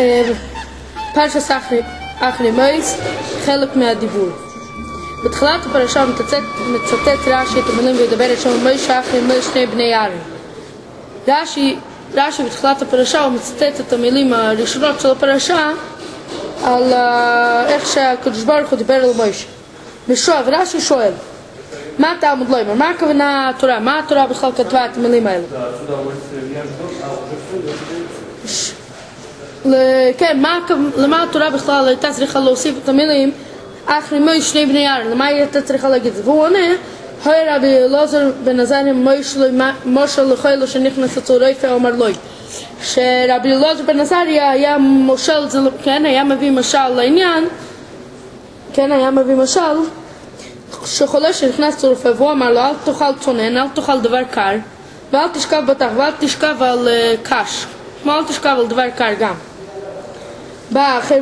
פרשת אחרי מויס, חלק מהדיבור. בתחילת הפרשה מצטט רש"י את המילים וידבר את שם מוישה אחרי מויס שני בני אהרון. רש"י בתחילת הפרשה הוא מצטט את המילים הראשונות של הפרשה על איך שהקדוש ברוך הוא דיבר אל מוישה. ורש"י שואל, מה תלמוד לא אומר? מה הכוונה התורה? מה התורה בכלל כתבה את המילים האלה? כן, למה התורה בכלל הייתה צריכה להוסיף את המילים אחרי מוישה שני בני אהרון? למה היא הייתה צריכה להגיד את זה? והוא עונה, היי רבי אלעזר בן עזריה משה לחיילו שנכנס אצל רופא אומר לו שרבי אלעזר בן עזריה היה מושל, כן, היה מביא משל לעניין, כן, היה מביא משל שחולה שנכנס אצל רופא והוא אמר לו אל תאכל צונן, אל תאכל דבר קר ואל תשכב בתח ואל תשכב על קש, כמו אל תשכב על דבר קר גם. בא אחר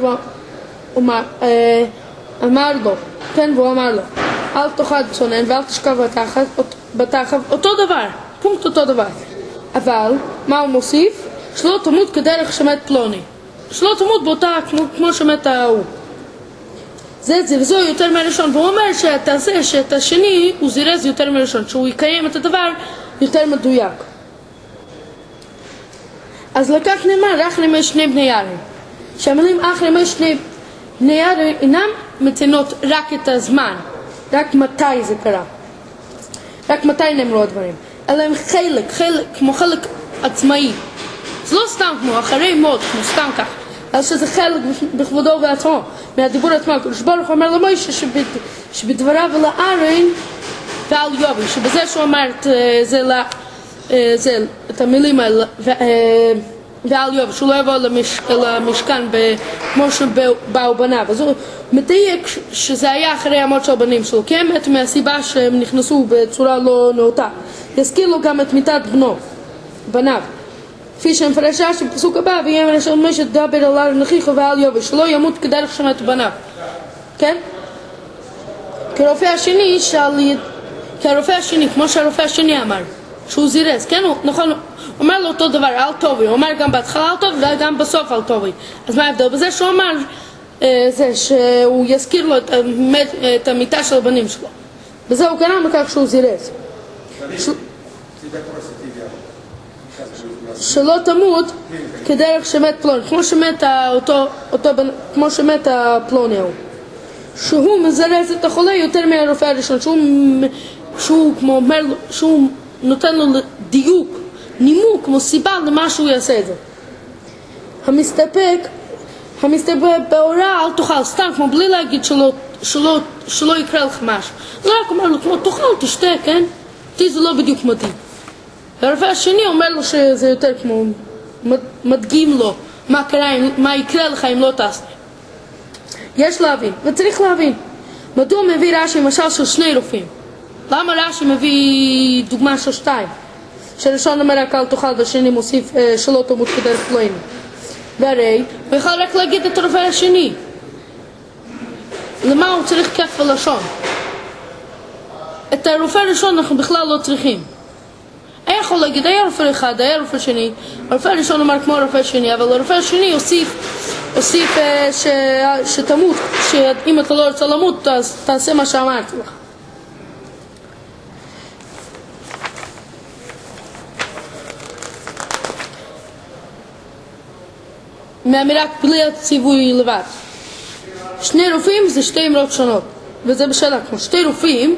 אמר לו, כן, והוא אמר לו אל תאכל צונן ואל תשכב בתחת, אותו דבר, פונקט אותו דבר. אבל, מה הוא מוסיף? שלא תמות כדרך שמת פלוני. שלא תמות באותה כמו שמת ההוא. וזו יותר מהראשון. והוא אומר שתעשה שאת השני הוא זירז יותר מהראשון. שהוא יקיים את הדבר יותר מדויק. אז לכך נאמר, אחרי מוישה שני בני אהרון. שהמילים אחרי מוישה שני בני אהרון אינם מציינות רק את הזמן. רק מתי זה קרה. רק מתי נאמרו הדברים. אלא הם חלק, כמו חלק עצמאי. זה לא סתם כמו אחרי מות, כמו סתם כך. אלא שזה חלק בכבודו ועצמו. מהדיבור עצמו. הקדוש ברוך הוא אומר למוישה שבדבריו על הארון ועל יובל. שבזה שהוא אמר את המילים האלה ועל יובל. שהוא לא יבוא למשכן כמו שבאו בניו. אז הוא מדייק שזה היה אחרי המות של הבנים שלו. כי הם מהסיבה שהם נכנסו בצורה לא נאותה. יזכיר לו גם את מיתת בניו. כפי שמפרש רש"י בפסוק הבא, ויאמר אשר מוישה דבר אל אהרון אחיך ועל יובל, שלא ימות כדרך שמת בניו. כן? כרופא השני, כמו שהרופא השני אמר, שהוא זירז, כן? נכון, הוא אומר לו אותו דבר, אל טובי, הוא אומר גם בהתחלה אל טובי וגם בסוף אל טובי. אז מה ההבדל? בזה שהוא אמר, זה שהוא יזכיר לו את המיטה של הבנים שלו. בזה הוא גרם לכך שהוא זירז. שלא תמות כדרך שמת פלוני, כמו שמת הפלוני ההוא. שהוא מזרז את החולה יותר מהרופא הראשון, שהוא כמו אומר, שהוא נותן לו דיוק, נימוק, כמו סיבה למה שהוא יעשה את זה. המסתפק בהוראה אל תאכל, סתם כמו בלי להגיד שלא יקרה לך משהו. לא רק אומר לו כמו תאכל, תשתה, כן? אותי זה לא בדיוק מדהים. והרופא השני אומר לו שזה יותר כמו מדגים לו מה יקרה לך אם לא תעשה. יש להבין, וצריך להבין מדוע מביא רש"י משל של שני רופאים. למה רש"י מביא דוגמה של שתיים? שהראשון אומר רק אל תאכל והשני מוסיף שלא תמות כדרך פלוני. והרי הוא יכול רק להגיד את הרופא השני. למה הוא צריך כפל לשון? את הרופא הראשון אנחנו בכלל לא צריכים. היה יכול להגיד, היה רופא אחד, היה רופא שני. הרופא הראשון אמר כמו הרופא השני, אבל הרופא השני הוסיף שתמות, שאם אתה לא רוצה למות, אז תעשה מה שאמרתי לך. מהאמירה בלי הציווי לבד. שני רופאים זה שתי אמרות שונות, וזה בשאלה כמו שתי רופאים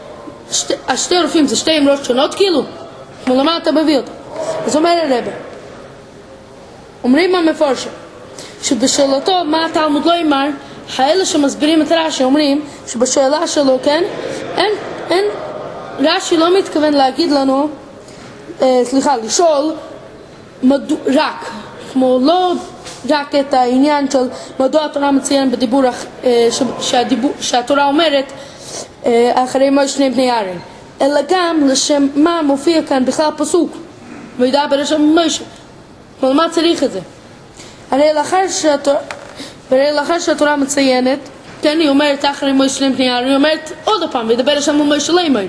זה שתי אמרות שונות כאילו. כמו למה אתה מביא אותו? אז אומר הרב, אומרים המפורשים שבשאלתו מה התלמוד לא אמר, האלה שמסבירים את רש"י אומרים שבשאלה שלו, כן, אין רש"י לא מתכוון להגיד לנו לשאול רק, כמו לא רק את העניין של מדוע התורה מציין בדיבור שהתורה אומרת אחרי מוישה שני בני אהרון, אלא גם לשם מה מופיע כאן בכלל פסוק וידבר לשם מוישה. אבל מה צריך את זה? הרי לאחר שהתורה מציינת, כן, היא אומרת אחרי מוישה שני בני אהרון, היא אומרת עוד פעם וידבר לשם מוישה לאמר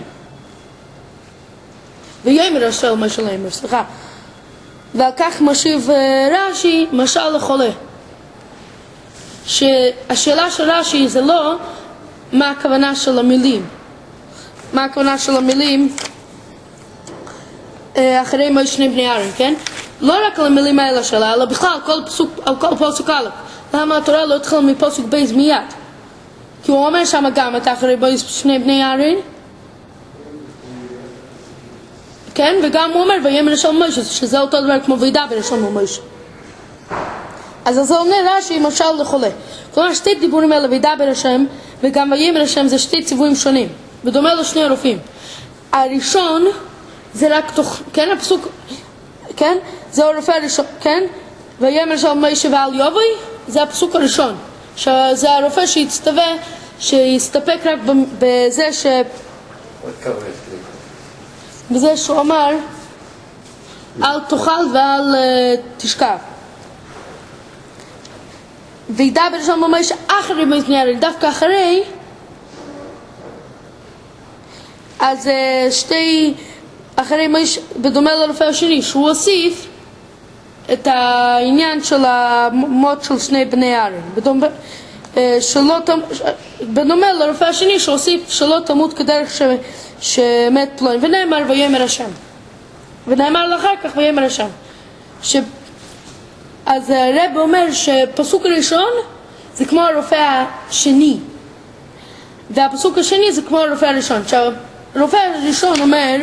ויאמר לשם מוישה לאמר, סליחה. ועל כך משיב רש"י משל לחולה. שהשאלה של רש"י זה לא מה הכוונה של המילים. מה הכוונה של המילים אחרי מוישה שני בני אהרון, כן? לא רק על המילים האלה שלה, אלא בכלל על כל פסוק א'. למה התורה לא התחילה מפסוק ב' מיד? כי הוא אומר שם גם את אחרי מוישה שני בני אהרון, כן? וגם הוא אומר ויאמר השם מוישה, שזה אותו דבר כמו וידבר השם מוישה. אז זה עונה רש"י משל לחולה. כלומר שתי דיבורים האלה וידבר השם וגם ויאמר השם זה שתי ציוויים שונים, בדומה לשני הרופאים. הראשון זה רק כן, הפסוק, כן? זה הרופא הראשון, כן? ויאמר השם מוישה ואל יבואי, זה הפסוק הראשון. שזה הרופא שיסתפק רק בזה שהוא אמר אל תאכל ואל תשכב. וידבר השם מוישה אחרי מוישה בני אהרון, דווקא אחרי, אז שתי אחרי מוישה, בדומה לרופא השני, שהוא הוסיף את העניין של המות של שני בני אהרון, בדומה לרופא השני שהוסיף שלא תמות כדרך שמת פלוני, ונאמר ויאמר השם, ונאמר לאחר כך ויאמר השם. אז הרב אומר שפסוק הראשון זה כמו הרופא השני, והפסוק השני זה כמו הרופא הראשון. שהרופא הראשון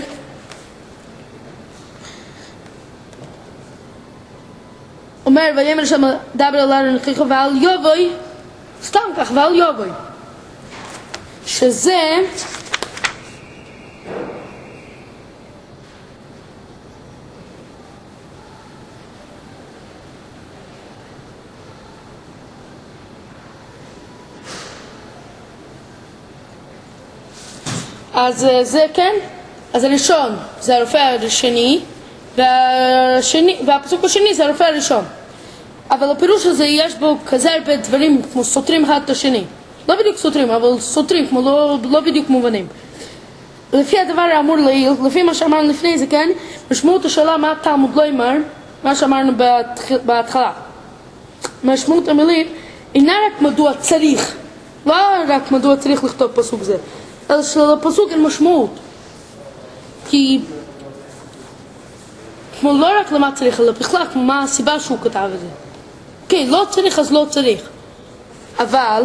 אומר ויאמר השם דבר אל אהרון אחיך ואל יבואי, סתם כך, ואל יבואי, שזה אז זה כן, אז הראשון זה הרופא השני, והפסוק השני זה הרופא הראשון. אבל הפירוש הזה יש בו כזה הרבה דברים כמו סותרים אחד את השני. לא בדיוק סותרים, אבל סותרים כמו לא בדיוק מובנים. לפי הדבר האמור לעיל, לפי מה שאמרנו לפני זה, כן, משמעות השאלה מה תלמוד לא אמר, מה שאמרנו בהתחלה. משמעות המילים אינה רק מדוע צריך, לא רק מדוע צריך לכתוב פסוק זה, אלא שלפסוק אין משמעות. כי כמו לא רק למה צריך, אלא בכלל כמו מה הסיבה שהוא כתב את זה. כן, לא צריך אז לא צריך. אבל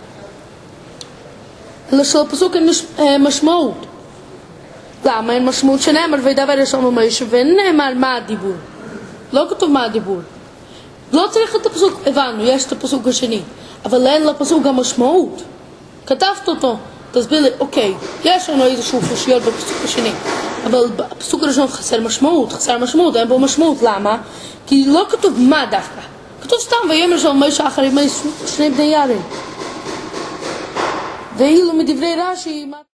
שלפסוק אין משמעות. למה אין משמעות? שנאמר וידבר השם מוישה ונאמר מה הדיבור. לא כתוב מה הדיבור. לא צריך את הפסוק, הבנו, יש את הפסוק השני, אבל אין לפסוק גם משמעות. כתבת אותו, תסביר לי, אוקיי, יש לנו איזשהו חושיות בפסוק השני, אבל בפסוק הראשון חסר משמעות, אין בו משמעות. למה? כי לא כתוב מה דווקא, כתוב סתם ויאמר השם מוישה אחרי שני בני אהרון. ואילו מדברי רש"י